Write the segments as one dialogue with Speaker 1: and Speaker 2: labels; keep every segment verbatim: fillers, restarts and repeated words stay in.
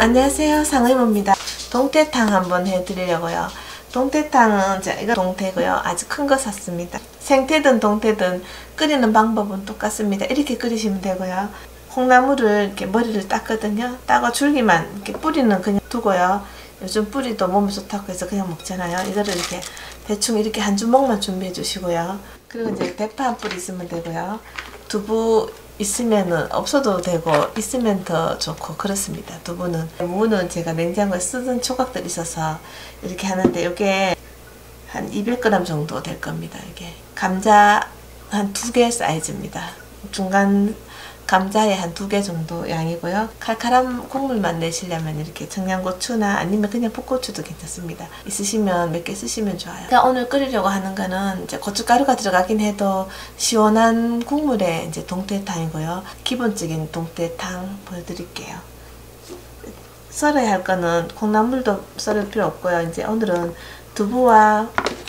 Speaker 1: 안녕하세요, 상의모입니다. 동태탕 한번 해드리려고요. 동태탕은 자, 이거 동태고요. 아주 큰 거 샀습니다. 생태든 동태든 끓이는 방법은 똑같습니다. 이렇게 끓이시면 되고요. 콩나물을 이렇게 머리를 땄거든요. 따고 줄기만 이렇게 뿌리는 그냥 두고요. 요즘 뿌리도 몸에 좋다고 해서 그냥 먹잖아요. 이거를 이렇게 대충 이렇게 한 주먹만 준비해 주시고요. 그리고 이제 대파 한 뿌리 있으면 되고요. 두부 있으면은 없어도 되고 있으면 더 좋고 그렇습니다. 두부는 무는 제가 냉장고에 쓰던 조각들 있어서 이렇게 하는데 이게 한 이백 그램 정도 될 겁니다. 이게 감자 한 두 개 사이즈입니다. 중간 감자에 한 두 개 정도 양이고요. 칼칼한 국물만 내시려면 이렇게 청양고추나 아니면 그냥 풋고추도 괜찮습니다. 있으시면 몇 개 쓰시면 좋아요. 제가 오늘 끓이려고 하는 거는 이제 고춧가루가 들어가긴 해도 시원한 국물에 이제 동태탕이고요. 기본적인 동태탕 보여드릴게요. 썰어야 할 거는 콩나물도 썰을 필요 없고요. 이제 오늘은 두부와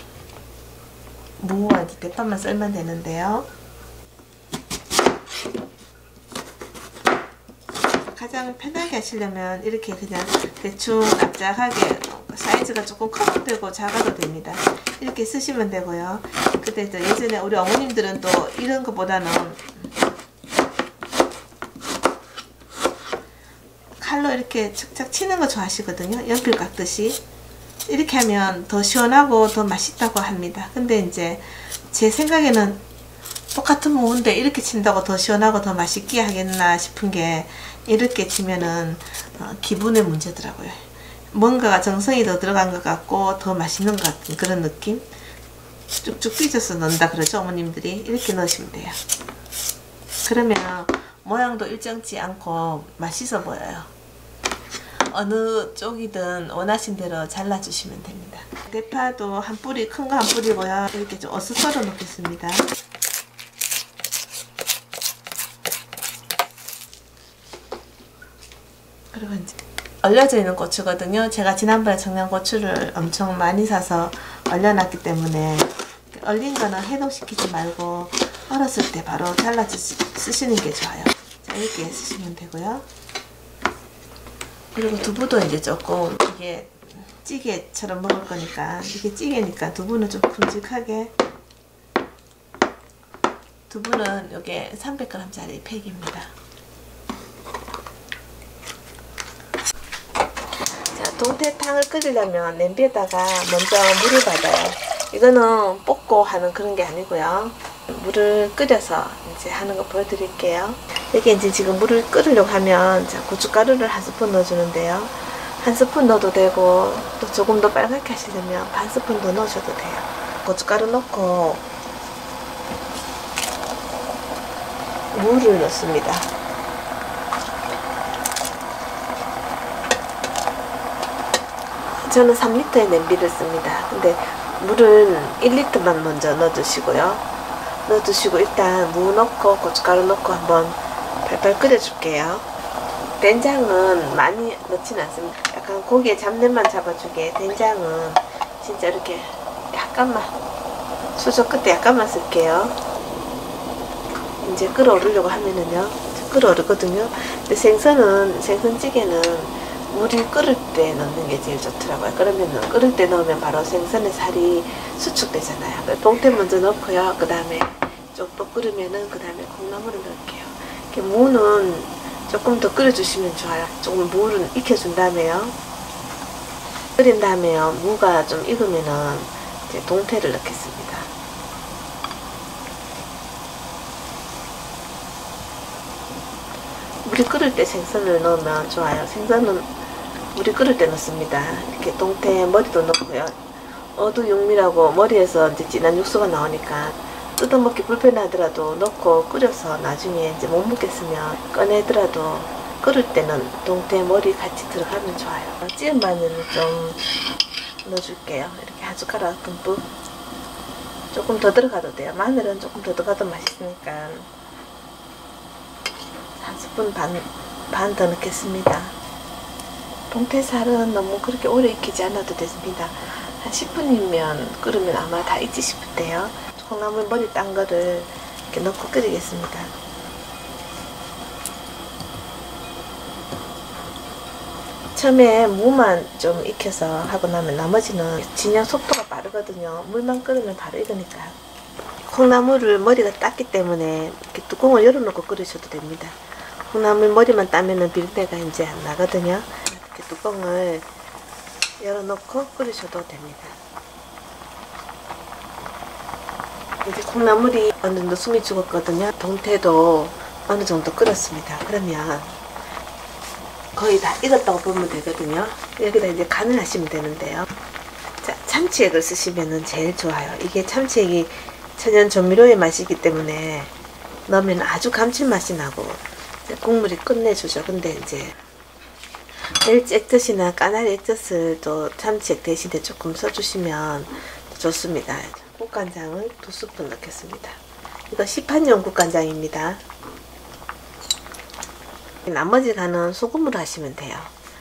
Speaker 1: 무와 이제 대파만 썰면 되는데요. 가장 편하게 하시려면 이렇게 그냥 대충 납작하게 사이즈가 조금 커도 되고 작아도 됩니다. 이렇게 쓰시면 되고요. 근데 예전에 우리 어머님들은 또 이런 것보다는 칼로 이렇게 착착 치는 거 좋아하시거든요. 연필 깎듯이. 이렇게 하면 더 시원하고 더 맛있다고 합니다. 근데 이제 제 생각에는 똑같은 무인데 이렇게 친다고 더 시원하고 더 맛있게 하겠나 싶은 게 이렇게 치면은 어, 기분의 문제더라고요. 뭔가가 정성이 더 들어간 것 같고 더 맛있는 것 같은 그런 느낌? 쭉쭉 삐져서 넣는다 그러죠, 어머님들이. 이렇게 넣으시면 돼요. 그러면 모양도 일정치 않고 맛있어 보여요. 어느 쪽이든 원하신 대로 잘라주시면 됩니다. 대파도 한 뿌리, 큰 거 한 뿌리고요. 이렇게 좀 어슷 썰어 놓겠습니다. 그리고 이제 얼려져 있는 고추거든요. 제가 지난번에 청양고추를 엄청 많이 사서 얼려놨기 때문에 얼린 거는 해동시키지 말고 얼었을 때 바로 잘라 쓰시는 게 좋아요. 자, 이렇게 쓰시면 되고요. 그리고 두부도 이제 조금 이게 찌개처럼 먹을 거니까 이게 찌개니까 두부는 좀 큼직하게. 두부는 이게 삼백 그램 짜리 팩입니다. 동태탕을 끓이려면 냄비에다가 먼저 물을 받아요. 이거는 볶고 하는 그런 게 아니고요. 물을 끓여서 이제 하는 거 보여드릴게요. 여기 이제 지금 물을 끓이려고 하면 자, 고춧가루를 한 스푼 넣어주는데요. 한 스푼 넣어도 되고 또 조금 더 빨갛게 하시려면 반 스푼 더 넣으셔도 돼요. 고춧가루 넣고 물을 넣습니다. 저는 삼 리터의 냄비를 씁니다. 근데 물은 일 리터만 먼저 넣어주시고요. 넣어주시고 일단 무 넣고 고춧가루 넣고 한번 팔팔 끓여줄게요. 된장은 많이 넣지는 않습니다. 약간 고기에 잡내만 잡아주게 된장은 진짜 이렇게 약간만 수저 끝에 약간만 쓸게요. 이제 끓어오르려고 하면은요. 끓어오르거든요. 근데 생선은 생선찌개는 물이 끓을 때 넣는 게 제일 좋더라고요. 그러면은 끓을 때 넣으면 바로 생선의 살이 수축되잖아요. 동태 먼저 넣고요. 그 다음에 쪽도 끓으면은 그 다음에 콩나물을 넣을게요. 이렇게 무는 조금 더 끓여주시면 좋아요. 조금 무를 익혀준 다음에요. 끓인 다음에요. 무가 좀 익으면은 이제 동태를 넣겠습니다. 물이 끓을 때 생선을 넣으면 좋아요. 생선은 물이 끓을 때 넣습니다. 이렇게 동태 머리도 넣고요. 어두 육미라고 머리에서 이제 진한 육수가 나오니까 뜯어먹기 불편하더라도 넣고 끓여서 나중에 이제 못 먹겠으면 꺼내더라도 끓을 때는 동태 머리 같이 들어가면 좋아요. 찌은 마늘을 좀 넣어줄게요. 이렇게 한 숟가락 듬뿍. 조금 더 들어가도 돼요. 마늘은 조금 더 들어가도 맛있으니까 한 스푼 반, 반 더 넣겠습니다. 동태살은 너무 그렇게 오래 익히지 않아도 됩니다. 한 십 분이면 끓으면 아마 다 익지 싶은데요. 콩나물 머리 딴 거를 이렇게 넣고 끓이겠습니다. 처음에 무만 좀 익혀서 하고 나면 나머지는 진행 속도가 빠르거든요. 물만 끓으면 바로 익으니까. 콩나물을 머리가 땄기 때문에 이렇게 뚜껑을 열어놓고 끓이셔도 됩니다. 콩나물 머리만 따면은 비린내가 이제 안 나거든요. 이렇게 뚜껑을 열어놓고 끓이셔도 됩니다. 이제 콩나물이 어느 정도 숨이 죽었거든요. 동태도 어느 정도 끓었습니다. 그러면 거의 다 익었다고 보면 되거든요. 여기다 이제 간을 하시면 되는데요. 자, 참치액을 쓰시면 제일 좋아요. 이게 참치액이 천연 조미료의 맛이기 때문에 넣으면 아주 감칠맛이 나고 국물이 끝내주죠. 근데 이제 멜치 액젓이나 까나리 액젓을 또 참치액 대신에 조금 써주시면 좋습니다. 국간장을 두 스푼 넣겠습니다. 이거 시판용 국간장입니다. 나머지 간은 소금으로 하시면 돼요.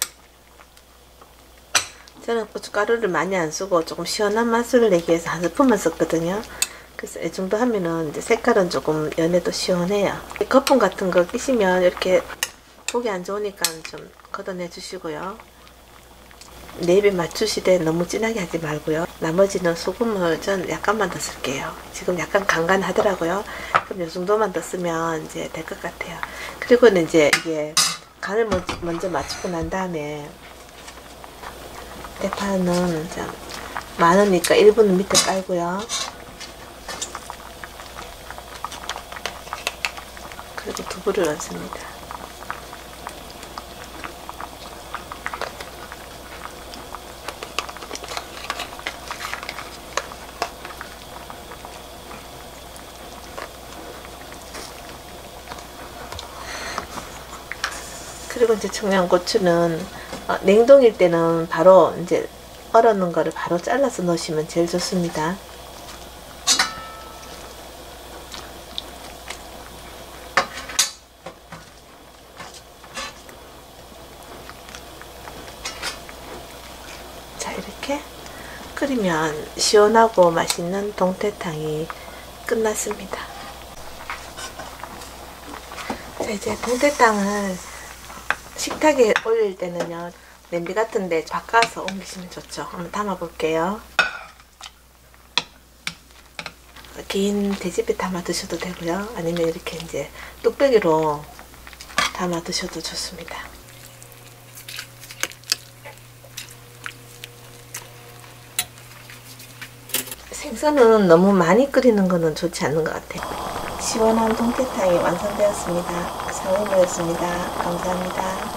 Speaker 1: 저는 고춧가루를 많이 안 쓰고 조금 시원한 맛을 내기 위해서 한 스푼만 썼거든요. 그래서 이 정도 하면은 이제 색깔은 조금 연해도 시원해요. 거품 같은 거 끼시면 이렇게 보기 안 좋으니까 좀 걷어내 주시고요. 내 입에 맞추시되 너무 진하게 하지 말고요. 나머지는 소금을 전 약간만 더 쓸게요. 지금 약간 간간하더라고요. 그럼 이 정도만 더 쓰면 이제 될 것 같아요. 그리고는 이제 이게 간을 먼저, 먼저 맞추고 난 다음에 대파는 좀 많으니까 일 분은 밑에 깔고요. 그리고 두부를 넣습니다. 그리고 이제 청양고추는 어, 냉동일 때는 바로 이제 얼어놓은 거를 바로 잘라서 넣으시면 제일 좋습니다. 자, 이렇게 끓이면 시원하고 맛있는 동태탕이 끝났습니다. 자, 이제 동태탕을 식탁에 올릴 때는요, 냄비 같은데 바꿔서 옮기시면 좋죠. 한번 담아 볼게요. 긴 돼지배 담아 드셔도 되고요. 아니면 이렇게 이제 뚝배기로 담아 드셔도 좋습니다. 생선은 너무 많이 끓이는 거는 좋지 않는 것 같아요. 시원한 동태탕이 완성되었습니다. 상해물이었습니다. 감사합니다.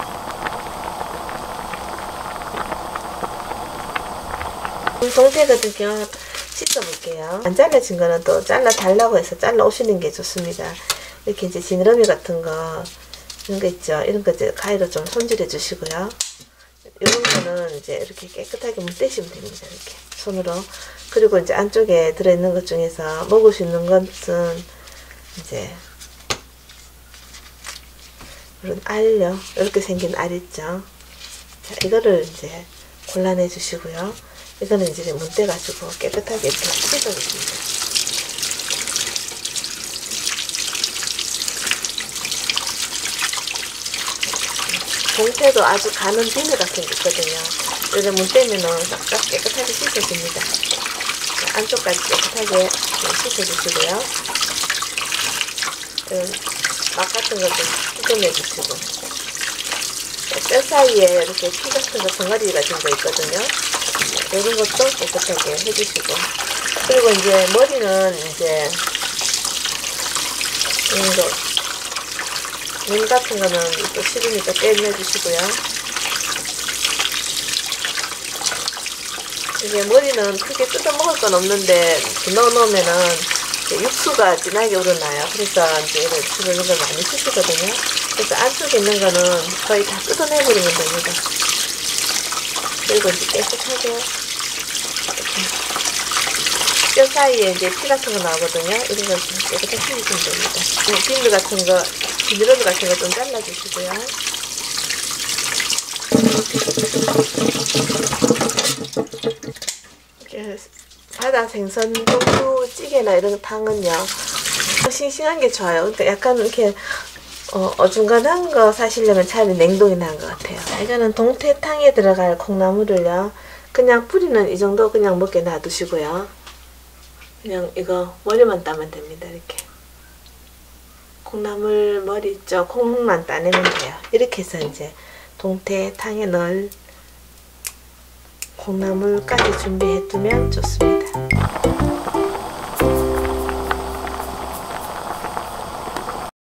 Speaker 1: 동태거든요. 씻어볼게요. 안 잘라진 거는 또 잘라 달라고 해서 잘라 오시는 게 좋습니다. 이렇게 이제 지느러미 같은 거, 이런 거 있죠. 이런 거 이제 가위로 좀 손질해 주시고요. 이런 거는 이제 이렇게 깨끗하게 문대시면 됩니다. 이렇게 손으로. 그리고 이제 안쪽에 들어있는 것 중에서 먹을 수 있는 것은 이제 이런 알요. 이렇게 생긴 알 있죠. 자, 이거를 이제 골라내 주시고요. 이거는 이제 문대 가지고 깨끗하게 이렇게 씻어주십니다. 동태도 아주 가는 비늘 같은 게 있거든요. 이런 문대면은 싹싹 깨끗하게 씻어줍니다. 자, 안쪽까지 깨끗하게 씻어주시고요. 맛 같은 거 좀 뜯어내주시고, 뼈 사이에 이렇게 피 같은 거 덩어리 같은 거 있거든요. 이런 것도 깨끗하게 해주시고, 그리고 이제 머리는 이제 이런 거, 눈 같은 거는 또 싫으니까 떼내주시고요. 이게 머리는 크게 뜯어 먹을 건 없는데 넣어 놓으면은 육수가 진하게 우러나요. 그래서 이제 이런 이런 걸 많이 쓰시거든요. 그래서 안쪽에 있는 거는 거의 다 뜯어내버리면 됩니다. 그리고 이제 깨끗하게 이렇게 뼈 사이에 이제 피 같은 거 나오거든요. 이런 걸 깨끗하게 해주시면 됩니다. 비늘 같은 거, 비늘어드 같은 거 좀 잘라주시고요. 이렇게 바다 생선 동두찌개나 이런 탕은요, 싱싱한 게 좋아요. 그러니까 약간 이렇게 어, 어중간한 거 사시려면 차라리 냉동이 나은 것 같아요. 이거는 동태탕에 들어갈 콩나물을요. 그냥 뿌리는 이 정도 그냥 먹게 놔두시고요. 그냥 이거 머리만 따면 됩니다. 이렇게. 콩나물 머리 있죠? 콩만 따내면 돼요. 이렇게 해서 이제 동태탕에 넣을 콩나물까지 준비해 두면 좋습니다.